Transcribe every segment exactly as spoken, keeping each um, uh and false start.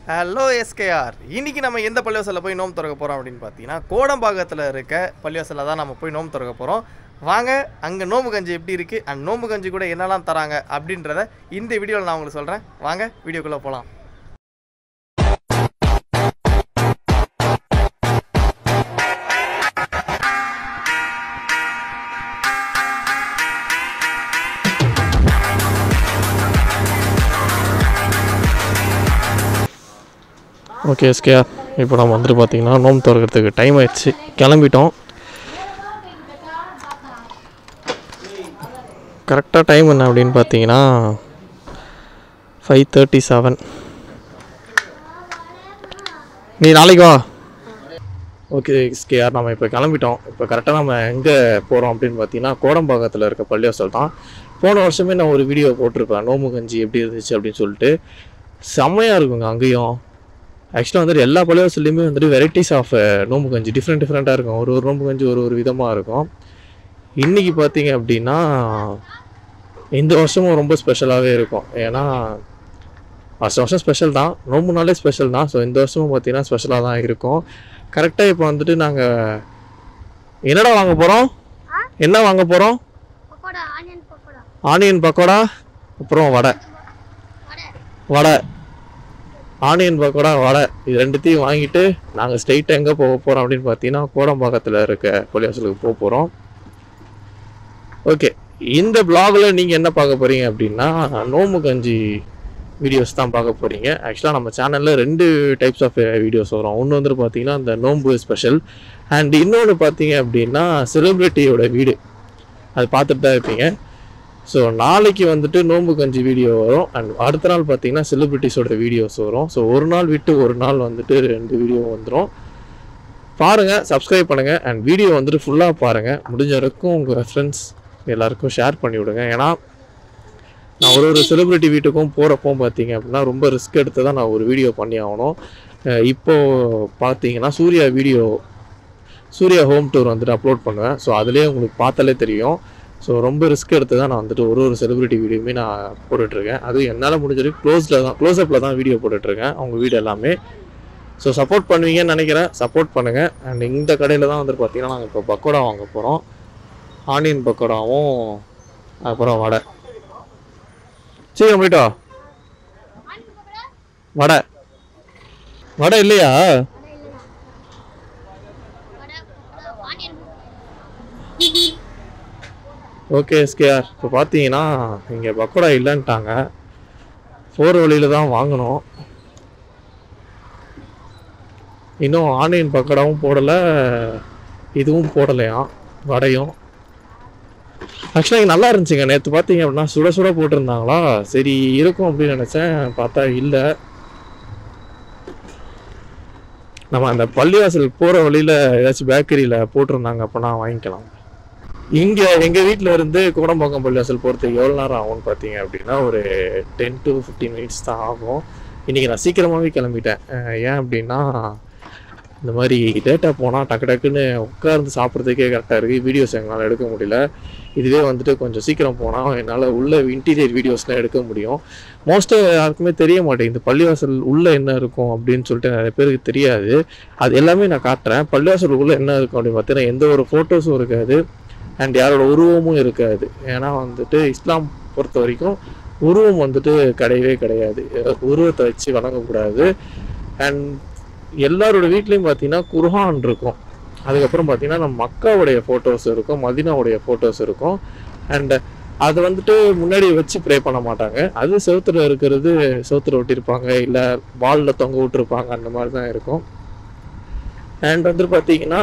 Hello SKR. இன்றைக்கி நம்ம எந்த பள்ளிவாசலில் போய் நோம்பு திறக்க போகிறோம் அப்படின்னு பார்த்தீங்கன்னா கோடம்பாக்கத்தில் இருக்க பள்ளிவாசலில் தான் நம்ம போய் நோம்பு திறக்க போகிறோம். வாங்க அங்கே நோம்பு கஞ்சி எப்படி இருக்குது அண்ட் நோம்பு கஞ்சி கூட என்னெல்லாம் தராங்க அப்படின்றத இந்த வீடியோவில் நான் உங்களுக்கு சொல்கிறேன். வாங்க வீடியோக்குள்ளே போகலாம். ஓகே எஸ்கேஆர், இப்போ நம்ம வந்துட்டு பார்த்தீங்கன்னா நோம்பு திறக்கிறதுக்கு டைம் ஆயிடுச்சு, கிளம்பிட்டோம். கரெக்டாக டைம் என்ன அப்படின்னு பார்த்தீங்கன்னா ஃபைவ் தேர்ட்டி செவன். நீ நாளைக்கு வா. ஓகே எஸ்கேஆர், நம்ம இப்போ கிளம்பிட்டோம். இப்போ கரெக்டாக நம்ம எங்கே போகிறோம் அப்படின்னு பார்த்தீங்கன்னா கோடம்பாக்கத்தில் இருக்க பள்ளிவாசல் தான். போன வருஷமே நான் ஒரு வீடியோ போட்டிருப்பேன் நோம்பு கஞ்சி எப்படி இருந்துச்சு அப்படின்னு சொல்லிட்டு. செம்மையாக இருக்குங்க அங்கேயும். ஆக்சுவலாக வந்துட்டு எல்லா பள்ளிவாசல்லையுமே வந்துட்டு வெரைட்டிஸ் ஆஃப் நோம்பு கஞ்சி டிஃப்ரெண்ட் டிஃப்ரெண்ட்டாக இருக்கும். ஒரு ஒரு நோம்பு கஞ்சி ஒரு ஒரு விதமாக இருக்கும். இன்றைக்கி பார்த்தீங்க அப்படின்னா இந்த வருஷமும் ரொம்ப ஸ்பெஷலாகவே இருக்கும். ஏன்னா வருஷம் வருஷம் ஸ்பெஷல் தான், நோம்புனாலே ஸ்பெஷல் தான். ஸோ இந்த வருஷமும் பார்த்தீங்கன்னா ஸ்பெஷலாக தான் இருக்கும். கரெக்டாக இப்போ வந்துட்டு நாங்கள் என்னடா வாங்க போகிறோம், என்ன வாங்க போகிறோம்? ஆனியன் பக்கோடா, அப்புறம் வடை வடை ஆனியன் பக்கோடா வடை, இது ரெண்டுத்தையும் வாங்கிட்டு நாங்கள் ஸ்ட்ரெயிட்டாக எங்கே போக போகிறோம் அப்படின்னு பார்த்தீங்கன்னா கோடம்பாக்கத்தில் இருக்க பள்ளிவாசலுக்கு போக போகிறோம். ஓகே, இந்த பிளாகில் நீங்கள் என்ன பார்க்க போகிறீங்க அப்படின்னா நோம்பு கஞ்சி வீடியோஸ் தான் பார்க்க போகிறீங்க. ஆக்சுவலாக நம்ம சேனலில் ரெண்டு டைப்ஸ் ஆஃப் வீடியோஸ் வரும். ஒன்று வந்துட்டு பார்த்தீங்கன்னா இந்த நோம்பு ஸ்பெஷல், அண்ட் இன்னொன்று பார்த்தீங்க அப்படின்னா செலிப்ரிட்டியோட வீடு, அது பார்த்துட்டு தான் இருப்பீங்க. ஸோ நாளைக்கு வந்துட்டு நோம்பு கஞ்சி வீடியோ வரும், அண்ட் அடுத்த நாள் பார்த்தீங்கன்னா செலிப்ரிட்டிஸோட வீடியோஸ் வரும். ஸோ ஒரு நாள் விட்டு ஒரு நாள் வந்துட்டு ரெண்டு வீடியோ வந்துடும். பாருங்கள், சப்ஸ்கிரைப் பண்ணுங்கள், அண்ட் வீடியோ வந்துட்டு ஃபுல்லாக பாருங்கள். முடிஞ்ச வரைக்கும் உங்கள் ஃப்ரெண்ட்ஸ் எல்லாருக்கும் ஷேர் பண்ணி விடுங்க. ஏன்னா நான் ஒரு ஒரு செலிப்ரிட்டி வீட்டுக்கும் போகிறப்போ பார்த்தீங்க அப்படின்னா ரொம்ப ரிஸ்க் எடுத்து தான் நான் ஒரு வீடியோ பண்ணி ஆகணும். இப்போது பார்த்தீங்கன்னா Surya video Surya home tour வந்துட்டு அப்லோட் பண்ணுவேன். ஸோ அதுலேயே உங்களுக்கு பார்த்தாலே தெரியும். ஸோ ரொம்ப ரிஸ்க் எடுத்து தான் நான் வந்துட்டு ஒரு ஒரு செலிப்ரிட்டி வீடியோவுமே நான் போட்டுட்ருக்கேன். அதுவும் என்னால் முடிஞ்சது க்ளோஸில் தான் க்ளோஸ்அப்பில் தான் வீடியோ போட்டுட்ருக்கேன் அவங்க வீடியோ எல்லாமே. ஸோ சப்போர்ட் பண்ணுவீங்கன்னு நினைக்கிறேன், சப்போர்ட் பண்ணுங்கள். அண்ட் இந்த கடையில் தான் வந்துட்டு பார்த்தீங்கன்னா நாங்கள் இப்போ பக்கோடா வாங்க போகிறோம். ஆனியன் பக்கோடாவும் அப்புறம் வடை. சீக்கிரம் போயிட்டோ. வடை வடை இல்லையா? ஓகே எஸ்கேஆர், இப்போ பார்த்தீங்கன்னா இங்கே பக்கோடா இல்லைன்ட்டாங்க. ஃபோர் வழியில் தான் வாங்கணும். இன்னும் ஆனியன் பக்கோடாவும் போடலை, இதுவும் போடலையாம் வடையும். ஆக்சுவலாக இங்கே நல்லா இருந்துச்சுங்க. நேற்று பார்த்தீங்க அப்படின்னா சுட சுட போட்டிருந்தாங்களா, சரி இருக்கும் அப்படின்னு நினச்சேன், பார்த்தா இல்லை. நம்ம அந்த பள்ளிவாசல் போகிற வழியில் ஏதாச்சும் பேக்கரியில் போட்டிருந்தாங்க, அப்போனா வாங்கிக்கலாம். இங்கே எங்கள் வீட்டில் இருந்து கோடம்பாக்கம் பள்ளிவாசல் போகிறதுக்கு எவ்வளோ நேரம் ஆகும்னு பார்த்தீங்க அப்படின்னா ஒரு டென் டு ஃபிஃப்டீன் மினிட்ஸ் தான் ஆகும். இன்றைக்கி நான் சீக்கிரமாகவே கிளம்பிட்டேன். ஏன் அப்படின்னா இந்த மாதிரி டேட்டா போனால் டக்கு டக்குன்னு உட்கார்ந்து சாப்பிட்றதுக்கே கரெக்டாக இருக்குது, வீடியோஸ் எங்களால் எடுக்க முடியல. இதுவே வந்துட்டு கொஞ்சம் சீக்கிரம் போனால் என்னால் உள்ள இன்டீரியர் வீடியோஸ்லாம் எடுக்க முடியும். மோஸ்ட்டாக யாருக்குமே தெரிய மாட்டேங்குது இந்த பள்ளிவாசல் உள்ளே என்ன இருக்கும் அப்படின்னு சொல்லிட்டு நிறைய பேருக்கு தெரியாது. அது எல்லாமே நான் காட்டுறேன். பள்ளிவாசல் உள்ளே என்ன இருக்கும் அப்படின்னு பார்த்தீங்கன்னா எந்த ஒரு ஃபோட்டோஸும் இருக்காது, அண்ட் யாரோட உருவமும் இருக்காது. ஏன்னா வந்துட்டு இஸ்லாம் பொறுத்த வரைக்கும் உருவம் வந்துட்டு கிடையவே கிடையாது, உருவத்தை வச்சு வணங்கக்கூடாது. அண்ட் எல்லாரோட வீட்லேயும் பார்த்தீங்கன்னா குர்ஆன் இருக்கும். அதுக்கப்புறம் பார்த்தீங்கன்னா நம்ம மக்காவுடைய ஃபோட்டோஸ் இருக்கும், மதீனாவுடைய ஃபோட்டோஸ் இருக்கும். அண்ட் அதை வந்துட்டு முன்னாடி வச்சு ப்ரே பண்ண மாட்டாங்க. அது செவுத்துல இருக்கிறது செவுத்துல ஒட்டியிருப்பாங்க, இல்லை வாலில் தொங்க விட்டுருப்பாங்க, அந்த மாதிரி தான் இருக்கும். அண்ட் வந்துட்டு பார்த்தீங்கன்னா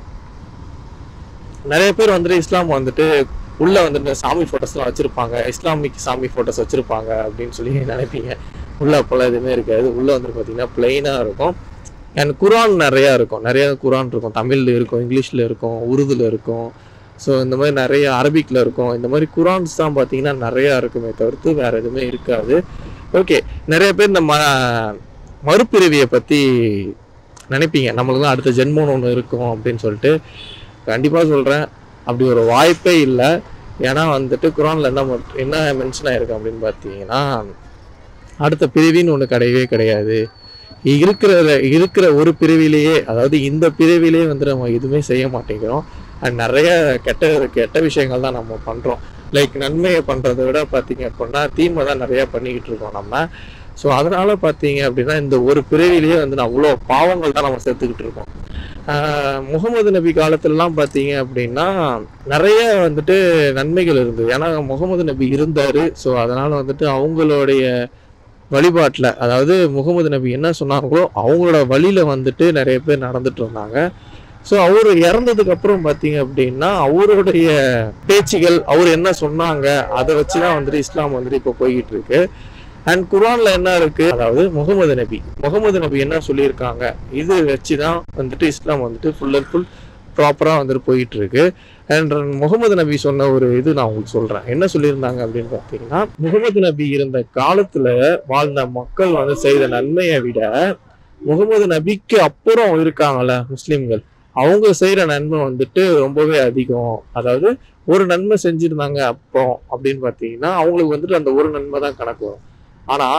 நிறைய பேர் வந்துட்டு இஸ்லாம் வந்துட்டு உள்ளே வந்துட்டு சாமி ஃபோட்டோஸ்லாம் வச்சுருப்பாங்க, இஸ்லாமிக் சாமி ஃபோட்டோஸ் வச்சுருப்பாங்க அப்படின்னு சொல்லி நினைப்பீங்க. உள்ளே அப்போல்லாம் எதுவுமே இருக்காது. உள்ளே வந்துட்டு பார்த்தீங்கன்னா பிளெயினாக இருக்கும். அண்ட் குர்ஆன் நிறையா இருக்கும், நிறையா குர்ஆன் இருக்கும். தமிழில் இருக்கும், இங்கிலீஷில் இருக்கும், உருதுல இருக்கும். ஸோ இந்த மாதிரி நிறைய அரபிக்கில் இருக்கும். இந்த மாதிரி குர்ஆன்ஸ் தான் பார்த்தீங்கன்னா நிறையா இருக்குமே தவிர்த்து வேறு எதுவுமே இருக்காது. ஓகே, நிறைய பேர் இந்த ம மறுபிறவியை பற்றி நினைப்பீங்க, நம்மளுக்கு தான் அடுத்த ஜென்மம் ஒன்று இருக்கும் அப்படின்னு சொல்லிட்டு. கண்டிப்பாக சொல்கிறேன், அப்படி ஒரு வாய்ப்பே இல்லை. ஏன்னா வந்துட்டு குர்ஆனில் என்ன என்ன மென்ஷன் ஆகிருக்கு அப்படின்னு பார்த்தீங்கன்னா அடுத்த பிரிவின்னு ஒன்று கிடையவே கிடையாது. இருக்கிற இருக்கிற ஒரு பிரிவிலேயே, அதாவது இந்த பிரிவிலேயே வந்து நம்ம எதுவுமே செய்ய மாட்டேங்கிறோம். அண்ட் நிறைய கெட்ட கெட்ட விஷயங்கள் தான் நம்ம பண்ணுறோம். லைக் நன்மையை பண்ணுறதை விட பார்த்தீங்க அப்படின்னா தீமை தான் நிறையா பண்ணிக்கிட்டு இருக்கோம் நம்ம. ஸோ அதனால பார்த்தீங்க அப்படின்னா இந்த ஒரு பிறவிலேயே வந்து அவ்வளோ பாவங்கள் தான் நம்ம சேர்த்துக்கிட்டு இருக்கோம். முகமது நபி காலத்துலலாம் பார்த்தீங்க அப்படின்னா நிறைய வந்துட்டு நன்மைகள் இருந்தது. ஏன்னா முகமது நபி இருந்தார். ஸோ அதனால வந்துட்டு அவங்களுடைய வழிபாட்டில், அதாவது முகமது நபி என்ன சொன்னாங்களோ அவங்களோட வழியில வந்துட்டு நிறைய பேர் நடந்துட்டு இருந்தாங்க. ஸோ அவர் இறந்ததுக்கு அப்புறம் பார்த்தீங்க அப்படின்னா அவருடைய பேச்சுகள், அவர் என்ன சொன்னாங்க அதை வச்சு தான் வந்துட்டு இஸ்லாம் வந்துட்டு இப்போ போய்கிட்டு இருக்கு. அண்ட் குர்ஆன்ல என்ன இருக்கு, அதாவது முகமது நபி முகமது நபி என்ன சொல்லியிருக்காங்க, இது வச்சு தான் வந்துட்டு இஸ்லாம் வந்துட்டு ஃபுல் அண்ட் ஃபுல் ப்ராப்பராக வந்துட்டு போயிட்டு இருக்கு. அண்ட் முகமது நபி சொன்ன ஒரு இது நான் உங்களுக்கு சொல்றேன். என்ன சொல்லியிருந்தாங்க அப்படின்னு பார்த்தீங்கன்னா, முகமது நபி இருந்த காலத்துல வாழ்ந்த மக்கள் வந்து செய்த நன்மையை விட முகமது நபிக்கு அப்புறம் இருக்காங்கல்ல முஸ்லிம்கள், அவங்க செய்யற நன்மை வந்துட்டு ரொம்பவே அதிகம். அதாவது ஒரு நன்மை செஞ்சிருந்தாங்க அப்போ அப்படின்னு பார்த்தீங்கன்னா அவங்களுக்கு வந்துட்டு அந்த ஒரு நன்மை தான் கணக்கு வரும். ஆனா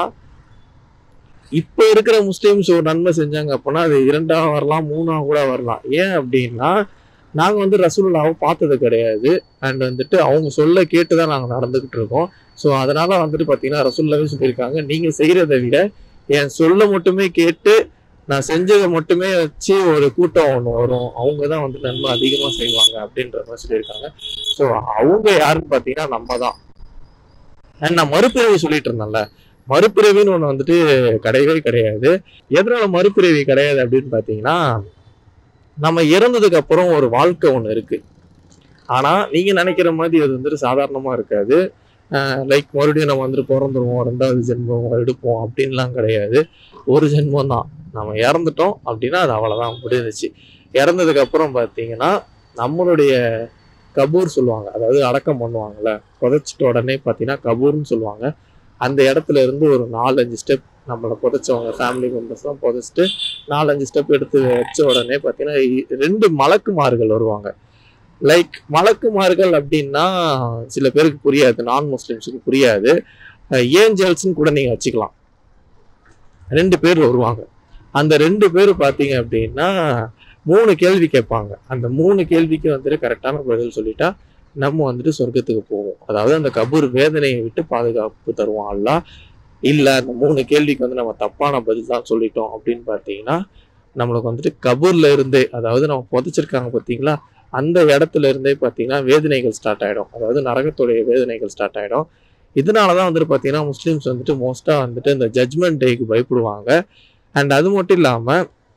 இப்ப இருக்கிற முஸ்லிம்ஸ் ஒரு நன்மை செஞ்சாங்க அப்படின்னா அது இரண்டா வரலாம், மூணா கூட வரலாம். ஏன் அப்படின்னா நாங்க வந்து ரசூலுல்லாஹ்வை பார்த்தது கிடையாது. அண்ட் வந்துட்டு அவங்க சொல்ல கேட்டுதான் நாங்க நடந்துகிட்டு இருக்கோம். ஸோ அதனால வந்துட்டு பாத்தீங்கன்னா ரசூலுல்லாஹ்வே சொல்லியிருக்காங்க, நீங்க செய்யறதை விட என் சொல்ல மட்டுமே கேட்டு நான் செஞ்சதை மட்டுமே வச்சு ஒரு கூட்டம் ஒன்று வரும், அவங்க தான் வந்து நன்மை அதிகமா செய்வாங்க அப்படின்ற மாதிரி சொல்லியிருக்காங்க. ஸோ அவங்க யாருன்னு பாத்தீங்கன்னா நம்ம தான். அண்ட் நான் மறுபிறவி சொல்லிட்டு இருந்தேன்ல, மறுபிறவின்னு ஒண்ணு வந்துட்டு கிடையவே கிடையாது. எதனால மறுபிறவி கிடையாது அப்படின்னு பாத்தீங்கன்னா, நம்ம இறந்ததுக்கு அப்புறம் ஒரு வாழ்க்கை ஒண்ணு இருக்கு. ஆனா நீங்க நினைக்கிற மாதிரி அது வந்துட்டு சாதாரணமா இருக்காது. லைக் மறுபடியும் நம்ம வந்துட்டு பிறந்துருவோம், ரெண்டாவது ஜென்மம் எடுப்போம் அப்படின்லாம் கிடையாது. ஒரு ஜென்மம் தான். நம்ம இறந்துட்டோம் அப்படின்னா அது அவ்வளவுதான், முடிஞ்சிச்சு. இறந்ததுக்கு அப்புறம் பாத்தீங்கன்னா நம்மளுடைய கபூர் சொல்லுவாங்க, அதாவது அடக்கம் பண்ணுவாங்கல்ல, புதைச்சிட்ட உடனே பாத்தீங்கன்னா கபூர்னு சொல்லுவாங்க. அந்த இடத்துல இருந்து ஒரு நாலஞ்சு ஸ்டெப் நம்மளை புதைச்சவங்க ஃபேமிலி மெம்பர்ஸ் தான் புதைச்சிட்டு நாலஞ்சு ஸ்டெப் எடுத்து வச்ச உடனே பார்த்தீங்கன்னா ரெண்டு மலக்குமார்கள் வருவாங்க. லைக் மலக்குமார்கள் அப்படின்னா சில பேருக்கு புரியாது, நான் முஸ்லிம்ஸுக்கு புரியாது. ஏஞ்சல்ஸ்ன்னு கூட நீங்க வச்சுக்கலாம். ரெண்டு பேர் வருவாங்க. அந்த ரெண்டு பேர் பார்த்தீங்க அப்படின்னா மூணு கேள்வி கேட்பாங்க. அந்த மூணு கேள்விக்கு வந்துட்டு கரெக்டான பதில் சொல்லிட்டா நம்ம வந்துட்டு சொர்க்கத்துக்கு போவோம். அதாவது அந்த கபூர் வேதனையை விட்டு பாதுகாப்பு தருவோம் அல்லாஹ். இல்ல அந்த மூணு கேள்விக்கு வந்து நம்ம தப்பான பதில் தான் சொல்லிட்டோம் அப்படின்னு பார்த்தீங்கன்னா நம்மளுக்கு வந்துட்டு கபூர்ல இருந்தே, அதாவது நம்ம புதைச்சிருக்காங்க பார்த்தீங்களா, அந்த இடத்துல இருந்தே பார்த்தீங்கன்னா வேதனைகள் ஸ்டார்ட் ஆயிடும். அதாவது நரகத்துடைய வேதனைகள் ஸ்டார்ட் ஆயிடும். இதனாலதான் வந்துட்டு பார்த்தீங்கன்னா முஸ்லிம்ஸ் வந்துட்டு மோஸ்டா வந்துட்டு இந்த ஜட்மெண்ட் டேக்கு பயப்படுவாங்க. அண்ட் அது மட்டும் இல்லாம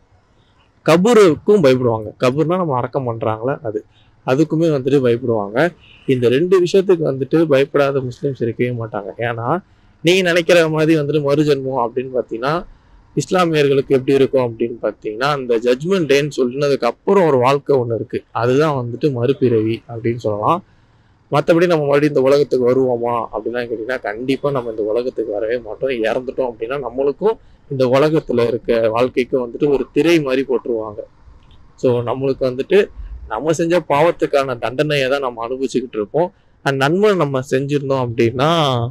கபூருக்கும் பயப்படுவாங்க. கபூர்னா நம்ம அடக்கம் பண்றாங்களே அது, அதுக்குமே வந்துட்டு பயப்படுவாங்க. இந்த ரெண்டு விஷயத்துக்கு வந்துட்டு பயப்படாத முஸ்லிம்ஸ் இருக்கவே மாட்டாங்க. ஏன்னா நீங்க நினைக்கிற மாதிரி வந்துட்டு மறுஜென்மம் அப்படின்னு பார்த்தீங்கன்னா இஸ்லாமியர்களுக்கு எப்படி இருக்கும் அப்படின்னு பார்த்தீங்கன்னா அந்த ஜட்மெண்ட் டேன்னு சொன்னதுக்கு அப்புறம் ஒரு வாழ்க்கை ஒன்று இருக்கு, அதுதான் வந்துட்டு மறுபிறவி அப்படின்னு சொல்லலாம். மற்றபடி நம்ம மறுபடியும் இந்த உலகத்துக்கு வருவோமா அப்படின்னா கேட்டீங்கன்னா கண்டிப்பா நம்ம இந்த உலகத்துக்கு வரவே மாட்டோம். இறந்துட்டோம் அப்படின்னா நம்மளுக்கும் இந்த உலகத்துல இருக்க வாழ்க்கைக்கும் வந்துட்டு ஒரு திரை மாதிரி போட்டுருவாங்க. ஸோ நம்மளுக்கு வந்துட்டு நம்ம செஞ்ச பாவத்துக்கான தண்டனையை தான் நம்ம அனுபவிச்சுக்கிட்டு இருப்போம். அண்ட் நன்மை நம்ம செஞ்சிருந்தோம் அப்படின்னா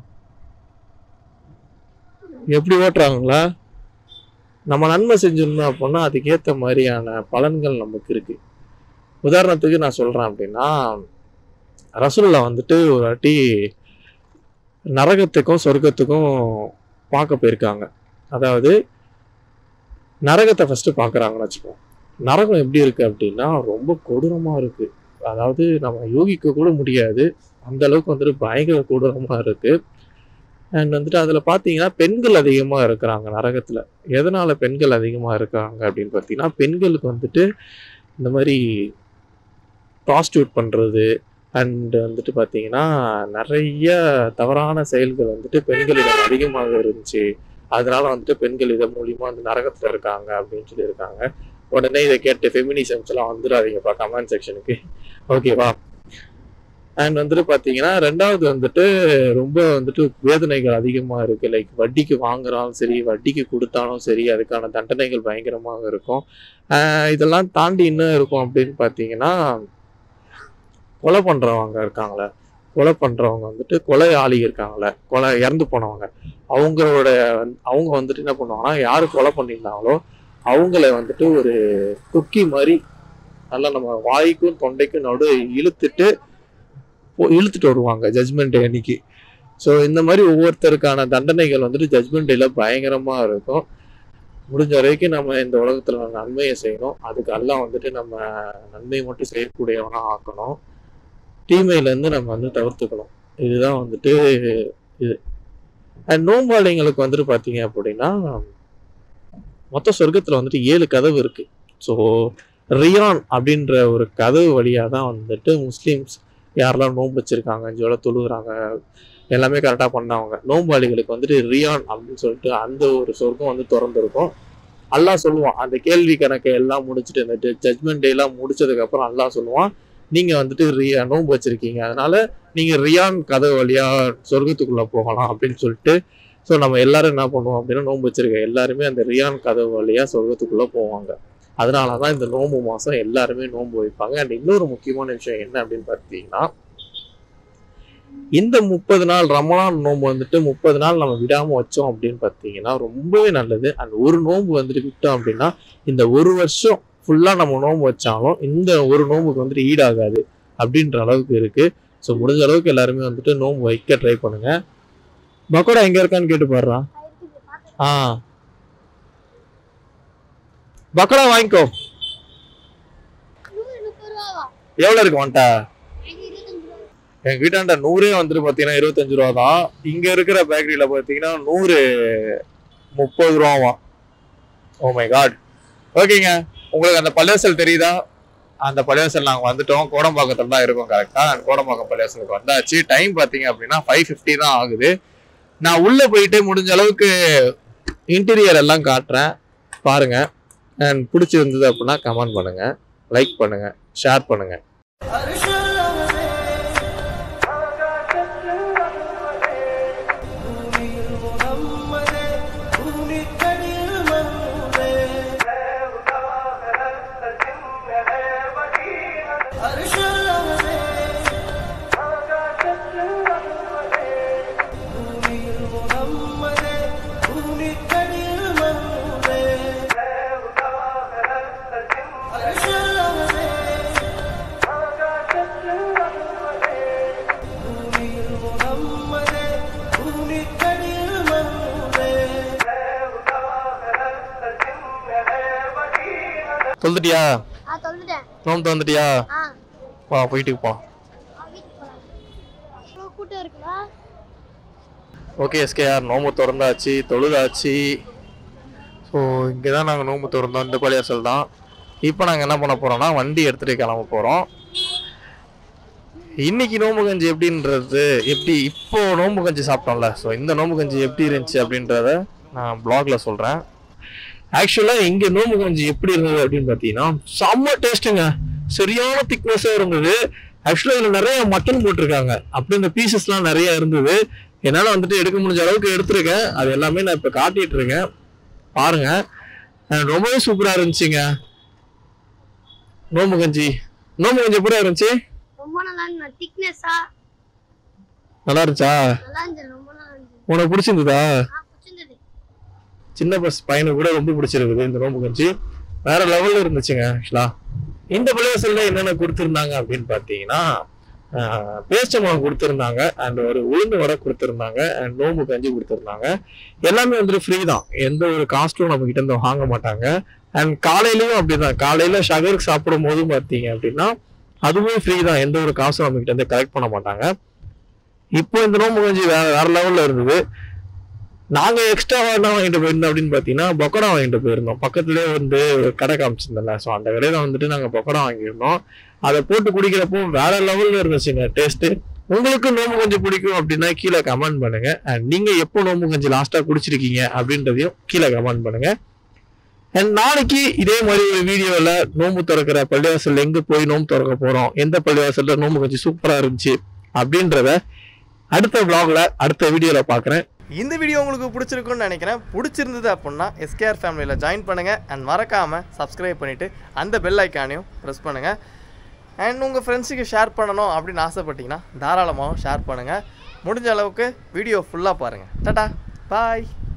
எப்படி ஓட்டுறாங்களா, நம்ம நன்மை செஞ்சிருந்தோம் அப்படின்னா அதுக்கேற்ற மாதிரியான பலன்கள் நமக்கு இருக்கு. உதாரணத்துக்கு நான் சொல்றேன் அப்படின்னா ரசூலுல்லாஹ் வந்துட்டு ஒரு வாட்டி நரகத்துக்கும் சொர்க்கத்துக்கும் பார்க்க போயிருக்காங்க. அதாவது நரகத்தை ஃபர்ஸ்ட் பார்க்குறாங்கன்னு வச்சுப்போம். நரகம் எப்படி இருக்கு அப்படின்னா ரொம்ப கொடூரமா இருக்கு. அதாவது நம்ம யோகிக்க கூட முடியாது, அந்த அளவுக்கு வந்துட்டு பயங்கர கொடூரமா இருக்கு. அண்ட் வந்துட்டு அதுல பாத்தீங்கன்னா பெண்கள் அதிகமா இருக்கிறாங்க நரகத்துல. எதனால பெண்கள் அதிகமா இருக்காங்க அப்படின்னு பார்த்தீங்கன்னா பெண்களுக்கு வந்துட்டு இந்த மாதிரி ப்ராஸ்டியூட் பண்றது அண்ட் வந்துட்டு பார்த்தீங்கன்னா நிறைய தவறான செயல்கள் வந்துட்டு பெண்களிடம் அதிகமாக இருந்துச்சு. அதனால வந்துட்டு பெண்கள் இதன் மூலியமா வந்து நரகத்துல இருக்காங்க அப்படின்னு சொல்லியிருக்காங்க. உடனே இதை கேட்டு ஃபெமினிசம்ஸ் எல்லாம் வந்துடாதீங்கப்பா கமெண்ட் செக்ஷனுக்கு, ஓகேவா? அண்ட் வந்துட்டு பார்த்தீங்கன்னா ரெண்டாவது வந்துட்டு ரொம்ப வந்துட்டு வேதனைகள் அதிகமாக இருக்கு. லைக் வட்டிக்கு வாங்குறாலும் சரி, வட்டிக்கு கொடுத்தாலும் சரி, அதுக்கான தண்டனைகள் பயங்கரமாக இருக்கும். இதெல்லாம் தாண்டி என்ன இருக்கும் அப்படின்னு பார்த்தீங்கன்னா கொலை பண்றவங்க இருக்காங்களே, கொலை பண்ணுறவங்க வந்துட்டு கொலையாளி இருக்காங்களே, கொலை இறந்து போனவங்க, அவங்களோட அவங்க வந்துட்டு என்ன பண்ணுவாங்கன்னா, யார் கொலை பண்ணியிருந்தாங்களோ அவங்கள வந்துட்டு ஒரு குக்கி மாதிரி நல்லா நம்ம வாய்க்கும் தொண்டைக்கும் நடு இழுத்துட்டு இழுத்துட்டு வருவாங்க ஜட்ஜ்மெண்ட் டே அன்னைக்கு. ஸோ இந்த மாதிரி ஒவ்வொருத்தருக்கான தண்டனைகள் வந்துட்டு ஜட்ஜ்மெண்ட் டேல பயங்கரமாக இருக்கும். முடிஞ்ச வரைக்கும் நம்ம இந்த உலகத்தில் நன்மையை செய்யணும். அதுக்கு எல்லாம் வந்துட்டு நம்ம நன்மை மட்டும் செய்யக்கூடியவனா ஆக்கணும். தீமையிலேருந்து நம்ம வந்து தவிர்த்துக்கணும். இதுதான் வந்துட்டு இது. அண்ட் நோம்பாளிங்களுக்கு வந்துட்டு பார்த்தீங்க அப்படின்னா, மொத்த சொர்க்கத்தில் வந்துட்டு ஏழு கதவு இருக்கு. ஸோ ரியான் அப்படின்ற ஒரு கதவு வழியாக தான் வந்துட்டு முஸ்லீம்ஸ் யாரெல்லாம் நோன்பு வச்சிருக்காங்க, அஞ்சோட தொழுகிறாங்க, எல்லாமே கரெக்டாக பண்ணவங்க நோம்பாளிகளுக்கு வந்துட்டு ரியான் அப்படின்னு சொல்லிட்டு அந்த ஒரு சொர்க்கம் வந்து திறந்துருக்கும். அல்லாஹ் சொல்லுவான், அந்த கேள்வி கணக்கை எல்லாம் முடிச்சுட்டு இந்த ஜட்ஜ்மெண்ட் டே எல்லாம் முடிச்சதுக்கப்புறம் அல்லாஹ் சொல்லுவான், நீங்கள் வந்துட்டு ரியா நோன்பு வச்சிருக்கீங்க, அதனால நீங்கள் ரியான் கதவு வழியாக சொர்க்கத்துக்குள்ளே போகலாம் அப்படின்னு சொல்லிட்டு. ஸோ நம்ம எல்லாரும் என்ன பண்ணுவோம் அப்படின்னா, நோன்பு வச்சிருக்க எல்லாருமே அந்த ரியான் கதவு வழியாக சொர்க்கத்துக்குள்ளே போவாங்க. அதனால தான் இந்த நோன்பு மாதம் எல்லாருமே நோன்பு வைப்பாங்க. அண்ட் இன்னொரு முக்கியமான விஷயம் என்ன அப்படின்னு பார்த்தீங்கன்னா, இந்த முப்பது நாள் ரமலான் நோன்பு வந்துட்டு முப்பது நாள் நம்ம விடாமல் வச்சோம் அப்படின்னு பார்த்தீங்கன்னா ரொம்பவே நல்லது. அண்ட் ஒரு நோன்பு வந்துட்டு விட்டோம் அப்படின்னா இந்த ஒரு வருஷம் ஃபுல்லாக நம்ம நோன்பு வச்சாலும் இந்த ஒரு நோன்புக்கு வந்துட்டு ஈடாகாது அப்படின்ற அளவுக்கு இருக்குது. ஸோ முடிஞ்ச அளவுக்கு எல்லாருமே வந்துட்டு நோன்பு வைக்க ட்ரை பண்ணுங்க. பக்கோடா எங்கே இருக்கான்னு கேட்டு பாடுறான். ஆ பக்கோடா வாங்கிக்கோ. எவ்வளோ இருக்கு வந்துட்டா? எங்கள் வீட்டாண்ட நூறே வந்துட்டு பார்த்தீங்கன்னா இருபத்தஞ்சு ரூபா தான். இங்கே இருக்கிற பேக்கரியில் பார்த்தீங்கன்னா நூறு முப்பது ரூபாவாம். Oh my God. ஓகேங்க, உங்களுக்கு அந்த பள்ளிவாசல் தெரியுதா? அந்த பள்ளிவாசல் நாங்கள் வந்துட்டோம். கோடம்பாக்கத்தில் தான் இருக்கோம் கரெக்டாக. கோடம்பாக்கம் பள்ளிவாசலுக்கு வந்தாச்சு. டைம் பார்த்தீங்க அப்படின்னா ஃபைவ் ஃபிஃப்டி தான் ஆகுது. நான் உள்ளே போயிட்டு முடிஞ்ச அளவுக்கு இன்டீரியர் எல்லாம் காட்டுறேன் பாருங்கள். அண்ட் பிடிச்சிருந்தது அப்படின்னா கமெண்ட் பண்ணுங்கள், லைக் பண்ணுங்கள், ஷேர் பண்ணுங்கள். தொழுதுட்டியா? நோம்பு வந்துட்டியா? வா போயிட்டு போ. ஓகே எஸ்கேஆர், நோம்பு திறந்தாச்சு, தொழுதாச்சு. ஸோ இங்கே தான் நாங்கள் நோம்பு திறந்தோம், இந்த பள்ளிவாசல் தான். இப்போ நாங்கள் என்ன பண்ண போகிறோம்னா வண்டி எடுத்துகிட்டு கிளம்ப போகிறோம். இன்னைக்கு நோம்பு கஞ்சி எப்படின்றது எப்படி இப்போ நோம்பு கஞ்சி சாப்பிட்டோம்ல, ஸோ இந்த நோம்பு கஞ்சி எப்படி இருந்துச்சு அப்படின்றத நான் பிளாக்ல சொல்கிறேன். ஆக்சுவலாக இங்கே நோம்பு கஞ்சி எப்படி இருந்தது அப்படின்னு பார்த்தீங்கன்னா செம்ம டேஸ்ட்டுங்க. சரியான திக்னஸாக இருந்தது. ஆக்சுவலாக இதில் நிறைய மட்டன் போட்டிருக்காங்க. அப்படி இந்த பீசஸ்லாம் நிறைய இருந்தது. என்னால் வந்துட்டு எடுக்க முடிஞ்ச அளவுக்கு எடுத்துருக்கேன். அது எல்லாமே நான் இப்போ காட்டிட்டு இருக்கேன் பாருங்க. ரொம்பவே சூப்பராக இருந்துச்சுங்க நோம்பு கஞ்சி. நோம்பு கஞ்சி எப்படியா இருந்துச்சு? நல்லா இருந்துச்சா? உனக்கு பிடிச்சிருந்ததா? சின்ன பஸ் பையனுக்கு கூட ரொம்ப பிடிச்சிருக்குது இந்த நோம்பு கஞ்சி. வேற லெவல்ல இருந்துச்சுங்க. ஆக்சுவலா இந்த பள்ளிவாசல்ல என்னென்ன கொடுத்துருந்தாங்க அப்படின்னு பார்த்தீங்கன்னா, பேஸ்ட் மாவு கொடுத்துருந்தாங்க, அண்ட் ஒரு உளுந்து வடை கொடுத்துருந்தாங்க, அண்ட் நோம்பு கஞ்சி கொடுத்துருந்தாங்க. எல்லாமே வந்துட்டு ஃப்ரீ தான், எந்த ஒரு காஸ்ட்டும் நம்ம கிட்ட இருந்து வாங்க மாட்டாங்க. அண்ட் காலையிலயும் அப்படிதான், காலையில ஷகருக்கு சாப்பிடும் போதும் பார்த்தீங்க அப்படின்னா அதுவே ஃப்ரீ தான், எந்த ஒரு காசும் நம்ம கிட்ட இருந்து கலெக்ட் பண்ண மாட்டாங்க. இப்போ இந்த நோம்பு கஞ்சி வேற வேற லெவல்ல இருந்தது. நாங்கள் எக்ஸ்ட்ராவா என்ன வாங்கிட்டு போயிருந்தோம் அப்படின்னு பார்த்தீங்கன்னா பக்கோடா வாங்கிட்டு போயிருந்தோம். பக்கத்துலேயே வந்து கடை காமிச்சிருந்தோம்ல, ஸோ அந்த கடையில் வந்துட்டு நாங்கள் பக்கோடா வாங்கியிருந்தோம். அதை போட்டு குடிக்கிறப்போ வேற லெவலில் இருந்துச்சுங்க டேஸ்ட்டு. உங்களுக்கு நோம்பு கஞ்சி பிடிக்கும் அப்படின்னா கீழே கமெண்ட் பண்ணுங்க. அண்ட் நீங்கள் எப்போ நோம்பு கஞ்சி லாஸ்ட்டாக குடிச்சிருக்கீங்க அப்படின்றதையும் கீழே கமெண்ட் பண்ணுங்க. அண்ட் நாளைக்கு இதே மாதிரி ஒரு வீடியோவில் நோம்பு திறக்கிற பள்ளிவாசல் எங்கே போய் நோம்பு திறக்க போகிறோம், எந்த பள்ளிவாசலில் நோம்பு கஞ்சி சூப்பராக இருந்துச்சு அப்படின்றத அடுத்த vlogல அடுத்த வீடியோவில் பார்க்குறேன். இந்த வீடியோ உங்களுக்கு பிடிச்சிருக்குன்னு நினைக்கிறேன். பிடிச்சிருந்தது அப்படின்னா எஸ்கேஆர் ஃபேமிலியில் ஜாயின் பண்ணுங்கள். அண்ட் மறக்காமல் சப்ஸ்கிரைப் பண்ணிவிட்டு அந்த பெல் ஐக்கானையும் ப்ரெஸ் பண்ணுங்கள். அண்ட் உங்கள் ஃப்ரெண்ட்ஸுக்கு ஷேர் பண்ணணும் அப்படின்னு ஆசைப்பட்டீங்கன்னா தாராளமாகவும் ஷேர் பண்ணுங்கள். முடிஞ்ச அளவுக்கு வீடியோ ஃபுல்லாக பாருங்கள். டாடா பாய்.